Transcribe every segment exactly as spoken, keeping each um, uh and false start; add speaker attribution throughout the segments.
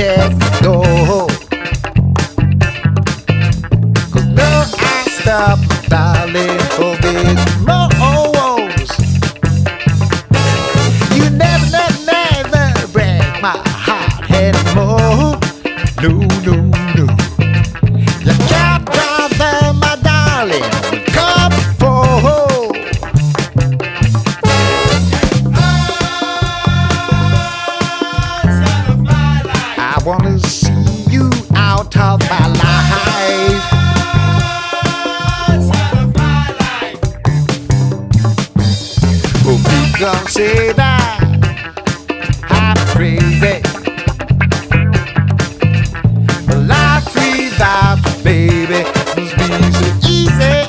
Speaker 1: check the door. Cause no, I stop, darling, for this rose. You never, never, never break my heart anymore. No, no, no. You can't bother my darling. Come forward. I wanna see you out of my life. Oh, people say that I'm crazy. Life without you, baby, must be so easy.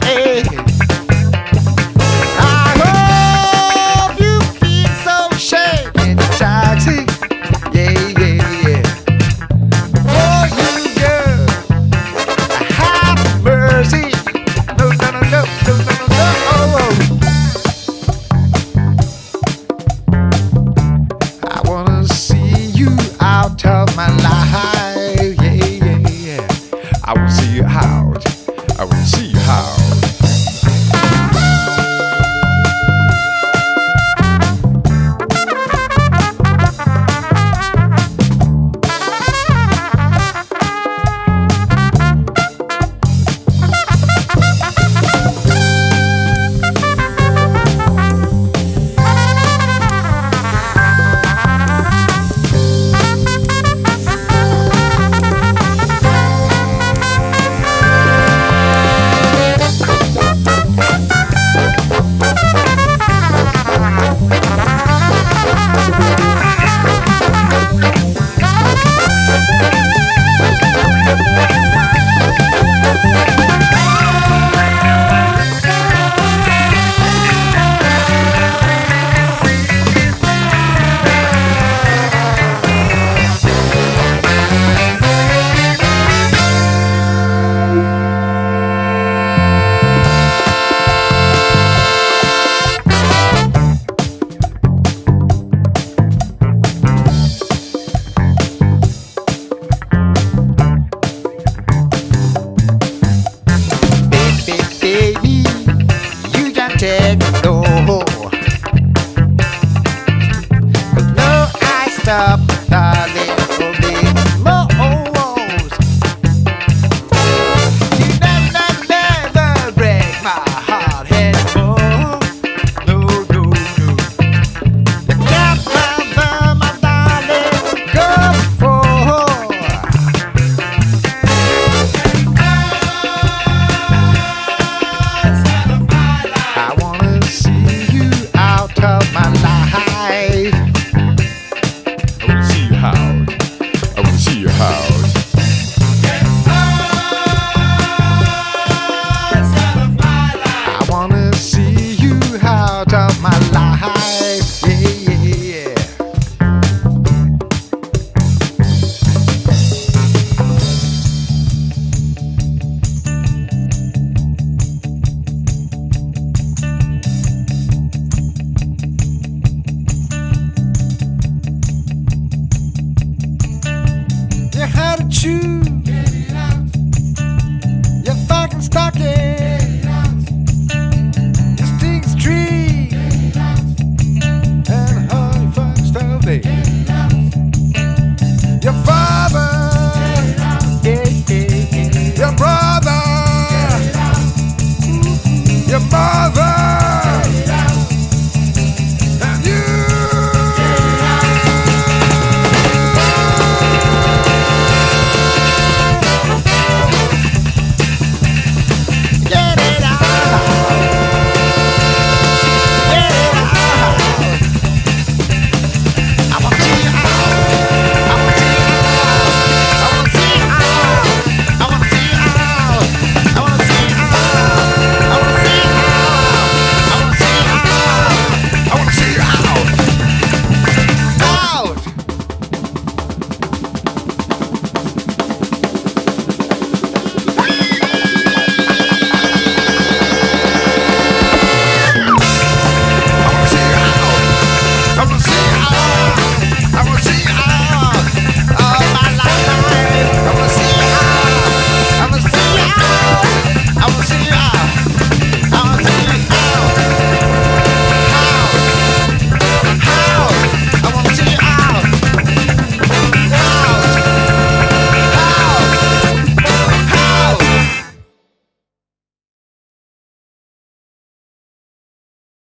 Speaker 1: I hope you feel so shame in the taxi. Yeah, yeah, yeah. For you, girl, have mercy. No, no, no, no, no, no, no, no. I wanna see you out of my life. Yeah, yeah, yeah. I will see you out. I will see you out. Baby, you just take the door. But no, I stop, darling, for these moles. You never, never, never break my heart anymore. No, no, no. You can't bother my darling. Go forward. I wanna see you out of my life. I wanna see you out. I wanna see you out. I wanna see you out of my life.